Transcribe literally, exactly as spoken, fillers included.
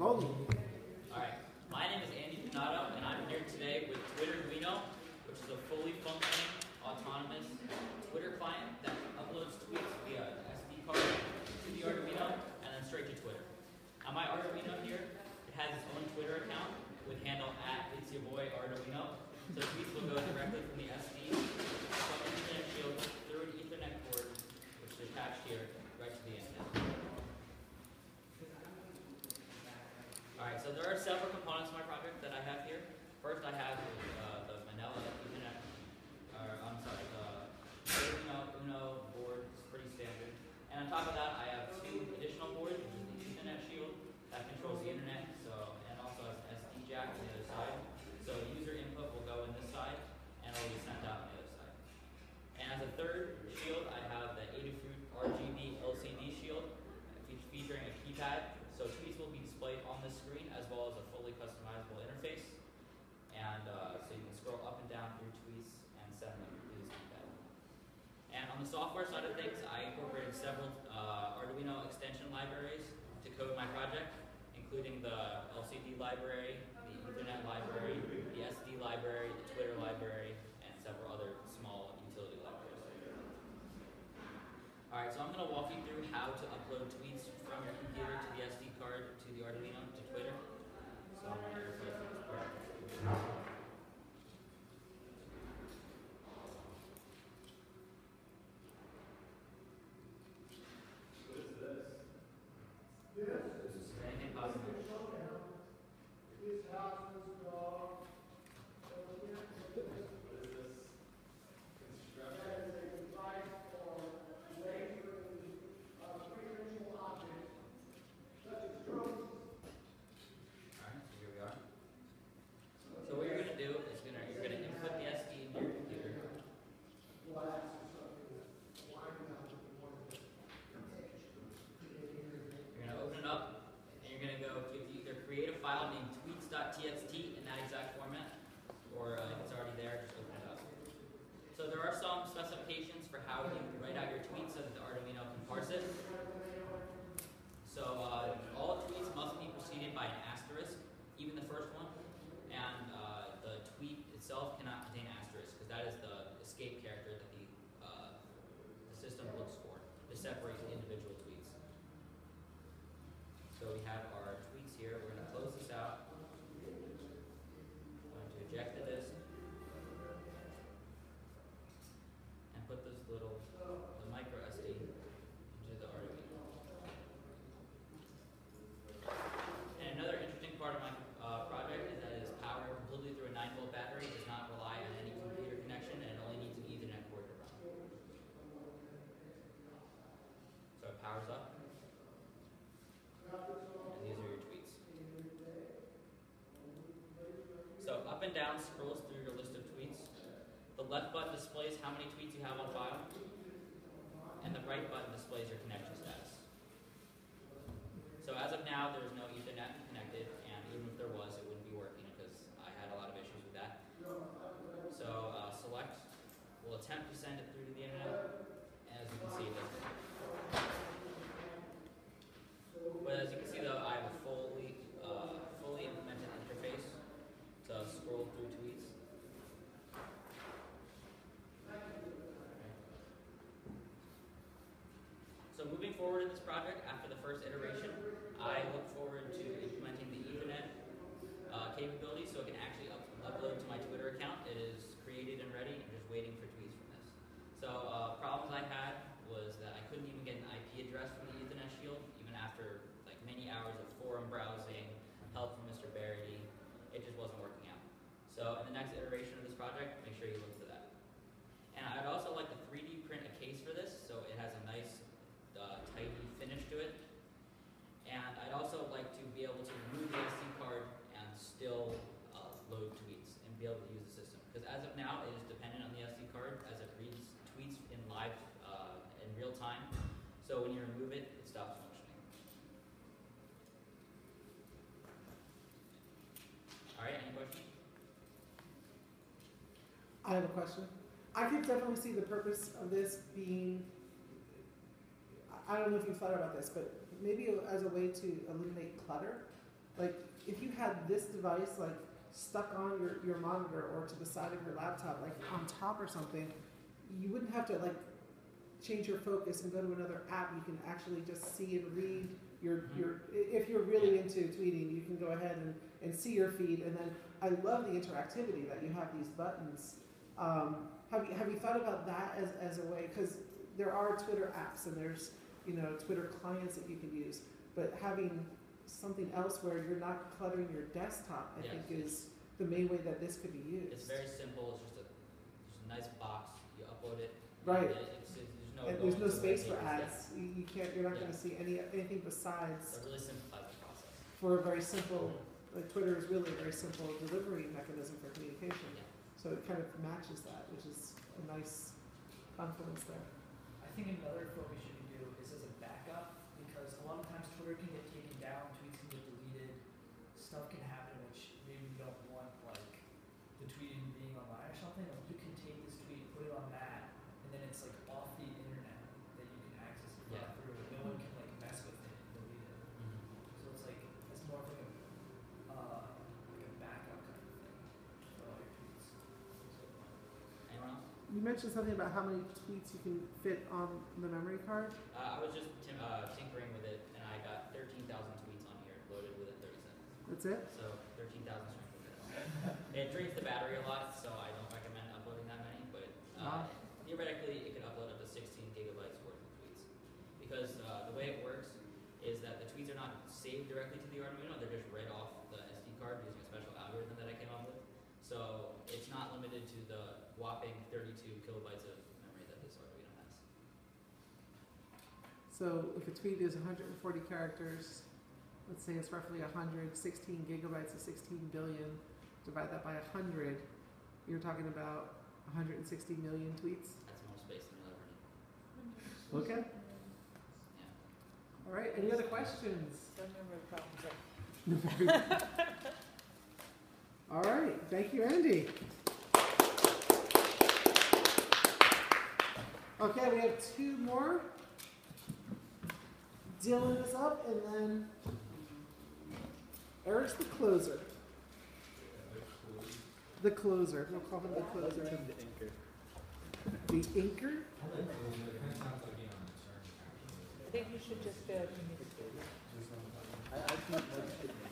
rolling. Alright, my name is Andy Donato, and I'm here today with Twitterduino, which is a fully functioning, autonomous Twitter client that uploads tweets via an S D card to the Arduino and then straight to Twitter. On my Arduino here, it has its own Twitter account with handle at it's your boy Arduino. So tweets will go directly from the S D from the Ethernet shield through an Ethernet cord, which is attached here, right to the internet. Alright, so there are several components of my project that I have here. First, I have uh, the vanilla Ethernet, or I'm sorry, the Arduino Uno board. It's pretty standard. And on top of that, I have two additional boards, which is the Ethernet shield that controls the internet, so and also has an S D jack on the other side. So user input will go in this side, and it will be sent out on the other side. And as a third shield, I have the Adafruit R G B L C D shield, featuring a keypad. So tweets will be displayed on the screen as well as a fully customizable interface. And uh, so you can scroll up and down through tweets and send them through this keypad. And on the software side of things, I incorporated several uh, Arduino extension libraries to code my project, including the L C D library, the Ethernet library, the S D library, the Twitter library, and several other small utility libraries. Alright, so I'm going to walk you through how to upload tweets from your computer to the S D card to the Arduino to Twitter. So I'm going to replace this part. What is this? This is anything possible. This house is dog. What is this? Construction? That is a device for labeling of three-dimensional objects, such as drones. Alright, so here we are. So what you're going to do is gonna, you're going to input the S D in your computer. You're going to open it up, and you're going to go, you have to either create a file named tweets.txt in that exact format, or uh, if it's already there, just open it up. So there are some specifications for how you write out your tweets so that the Arduino can parse it. So uh, all tweets must be preceded by an asterisk, even the first one. And uh, the tweet itself cannot contain asterisk, because that is the escape character that the, uh, the system looks for to separate the individual tweets. So we have our tweets here. We're going to close this out. I'm going to eject the disk. And put this little, the micro S D into the Arduino. And another interesting part of my uh, project is that it is powered completely through a nine volt battery. It does not rely on any computer connection, and it only needs an Ethernet cord to run. So it powers up. And these are your tweets. So up and down scrolls through your list of tweets. The left button displays how many tweets you have on file, and the right button displays your connection status. So as of now, there is no Ethernet connected, and even if there was, it wouldn't be working because I had a lot of issues with that. So uh, select, we'll attempt to send it through to the internet, and as you can see, it doesn't. But as you can see, though, I have a fully, uh, fully implemented interface to scroll through tweets. So moving forward in this project, after the first iteration, I look forward to implementing the Ethernet uh, capability so it can actually up upload to my Twitter account. It is created and ready. I'm just waiting for tweets from this. So uh, problems I had was that I couldn't even get an I P address from the Ethernet shield, even after like many hours of forum browsing, help from Mister Barity. It just wasn't working out. So in the next iteration of this project, make sure you look for that. And I'd also like to three D print a case for this, so it has a nice Uh, tidy finish to it. And I'd also like to be able to remove the S D card and still uh, load tweets and be able to use the system. Because as of now, it is dependent on the S D card as it reads tweets in live, uh, in real time. So when you remove it, it stops functioning. All right, any questions? I have a question. I could definitely see the purpose of this being, I don't know if you thought about this, but maybe as a way to eliminate clutter. Like, if you had this device, like, stuck on your, your monitor or to the side of your laptop, like on top or something, you wouldn't have to, like, change your focus and go to another app. You can actually just see and read your, your i- if you're really into tweeting, you can go ahead and, and see your feed. And then I love the interactivity that you have these buttons. Um, have you, have you thought about that as, as a way, because there are Twitter apps and there's, you know, Twitter clients that you can use, but having something else where you're not cluttering your desktop, I Yes. think is the main way that this could be used. It's very simple. It's just a, just a nice box. You upload it. Right. And it- it's, it's, there's no. And there's no going to space for web pages. ads. You, you can't, you're not Yeah. gonna see any, anything Yeah. besides, So it really simplifies the process. for a very simple, like Twitter is really a very simple delivery mechanism for communication. Yeah. So it kind of matches that, which is a nice confluence there. I think another focus you can do is as a backup, because a lot of times Twitter can get taken down, tweets can get deleted, stuff can happen which maybe you don't want, like the tweeting being online or something. Like you can take this tweet, put it on that, and then it's like off the internet that you can access it Yeah. through. No one can like mess with it and delete it. So it's like it's more of like a uh, like a backup kind of thing for all your tweets. Anyone else? You mentioned something about how many tweets you can fit on the memory card. Uh, I was just tim- uh, tinkering with it, and I got thirteen thousand tweets on here loaded within thirty seconds. That's it? So thirteen thousand strength of it. It drains the battery a lot, so I don't recommend uploading that many. But uh, Wow. theoretically, it could upload up to sixteen gigabytes worth of tweets. Because uh, the way it works is that the tweets are not saved directly to the Arduino; they're just read off the S D card using a special algorithm that I came up with. So it's not limited to the whopping thirty-two kilobytes of memory that this Arduino has. So if a tweet is one hundred forty characters, let's say it's roughly one hundred, sixteen gigabytes is sixteen billion. Divide that by one hundred, you're talking about one hundred sixty million tweets. That's more space than you'll ever need. Okay. Yeah. All right. Any other questions? Don't remember the problems. All right. Thank you, Andy. Okay, we have two more. Dylan is up, and then Eric's the closer. The closer. We'll call him the closer. The inker? I think you should just go. I, I think most